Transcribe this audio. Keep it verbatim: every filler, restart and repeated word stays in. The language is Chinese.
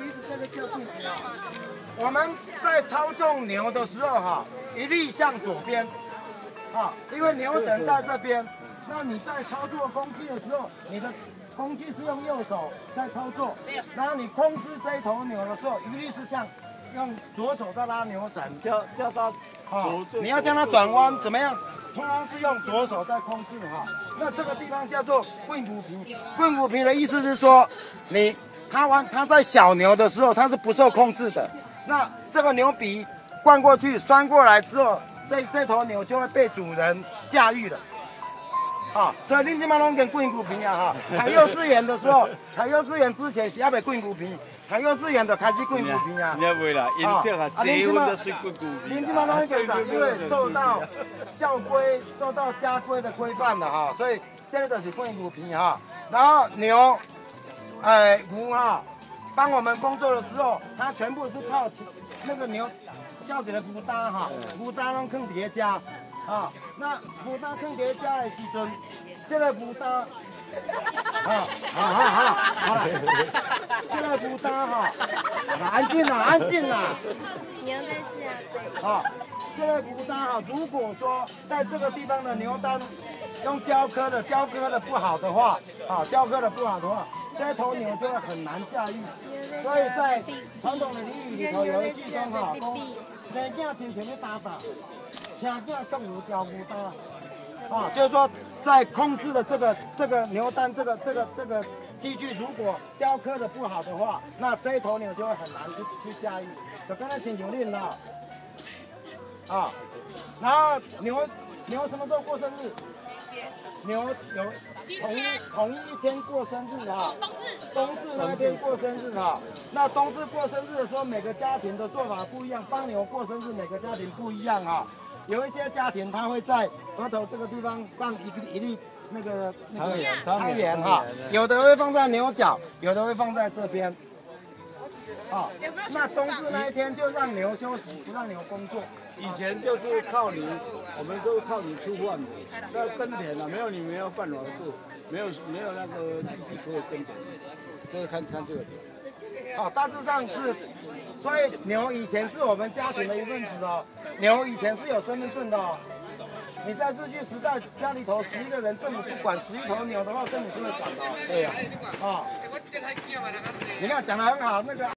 子这个叫肚皮啊。我们在操纵牛的时候哈，一律向左边，啊，因为牛绳在这边。那你在操作工具的时候，你的工具是用右手在操作，然后你控制这一头牛的时候，一律是向用左手在拉牛绳， 叫叫它啊，你要将它转弯怎么样？通常是用左手在控制哈。那这个地方叫做棍骨皮，棍骨皮的意思是说，你它弯它在小牛的时候它是不受控制的，那这个牛鼻灌过去拴过来之后，这这头牛就会被主人驾驭了。啊，所以恁即马拢跟棍骨皮啊哈！读幼稚园的时候，读幼稚园之前是还袂棍骨皮，读幼稚园就开始棍骨皮啊。 你袂啦，因这下结婚都是棍骨皮。 恁即马拢跟长，因为受到校规、受到家规的规范的哈，所以这个就是棍骨皮哈。然后牛，哎牛哈，帮我们工作的时候，它全部是靠那个牛叫一个牛担哈，牛担拢放伫个家。啊，那牛担放伫家的时阵，这个牛担，啊，好好好，好了，这个牛担哈，安静啦，安静啦。 牛在这对。 啊，这个牛担哈，如果说在这个地方的牛担用雕刻的，雕刻的不好的话，啊，雕刻的不好的话，这头牛就会很难驾驭。所以在传统的俚语里头有一句说哈，说生囝亲像咧打打。请囝动物雕牛担，啊，就是说在控制的这个这个牛担这个这个这个机具，如果雕刻的不好的话，那这一头牛就会很难去去驾驭。就刚才请求令啦，啊，然后牛牛什么时候过生日？牛有统一统一一天过生日哈，冬至那一天过生日哈。那冬至过生日的时候，每个家庭的做法不一样，帮牛过生日每个家庭不一样哈。有一些家庭他会在额头这个地方放一个一粒那个那个汤圆哈，有的会放在牛角，有的会放在这边。啊，那冬至那一天就让牛休息，不让牛工作。 以前就是靠你，我们都靠你出饭，那耕田啊，没有你没有办法做，没有没有那个力气可以耕田，就是看看这个。 哦，大致上是，所以牛以前是我们家庭的一份子哦。牛以前是有身份证的哦。你在日据时代，家里头十一个人，政府不管十一头牛的话，政府是会管的。对呀，啊，你看讲得很好，那个。